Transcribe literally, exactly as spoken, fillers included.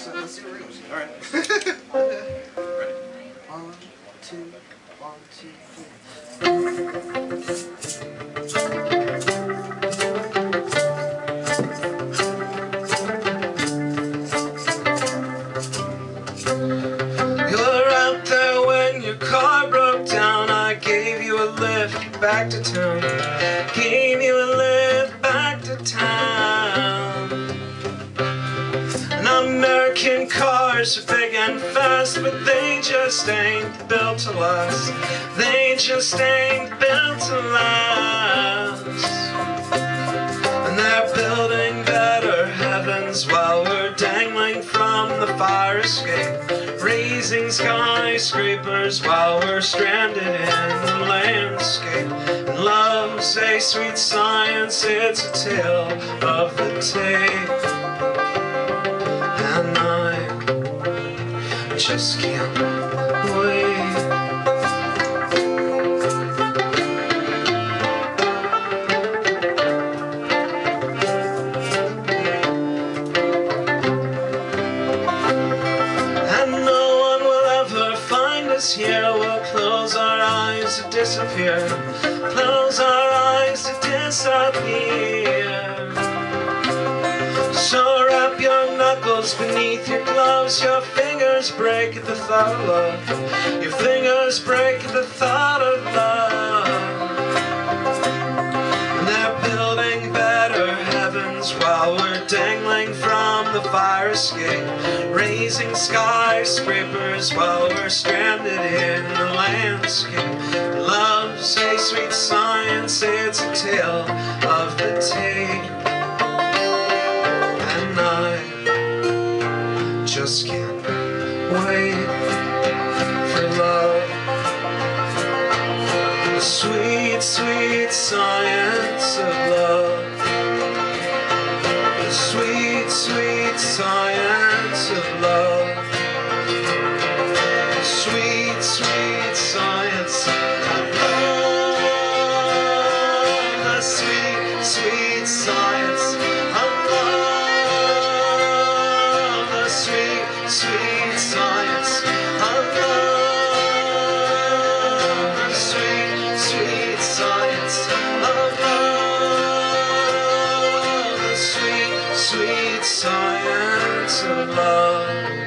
let's, let's see what we're going to. All right. Okay. Ready? One, two, one, two, You're out there when your car broke down. I gave you a lift back to town. Gave you a lift back to town. And American cars are big and fast, but they just ain't built to last. They just ain't built to last. And they're building better heavens while we're dangling from the fire escape, raising skyscrapers while we're stranded in the landscape. And love's a sweet science, it's a tale of the tape. And I just can't wait. Here we'll close our eyes to disappear, close our eyes to disappear. So wrap your knuckles beneath your gloves, your fingers break at the thought of love, your fingers break at the thought of love. And they're building better heavens while we're dangling from the fire escape, raising skyscrapers while we're stranded in the landscape. Love's a sweet science, it's a tale of the tape. And I just can't wait for love. The sweet, sweet science of love. The sweet, sweet science of love. The sweet, sweet science of love. The sweet, sweet science of love. The sweet, sweet science of love. The sweet, sweet science of love. The sweet, sweet science of love.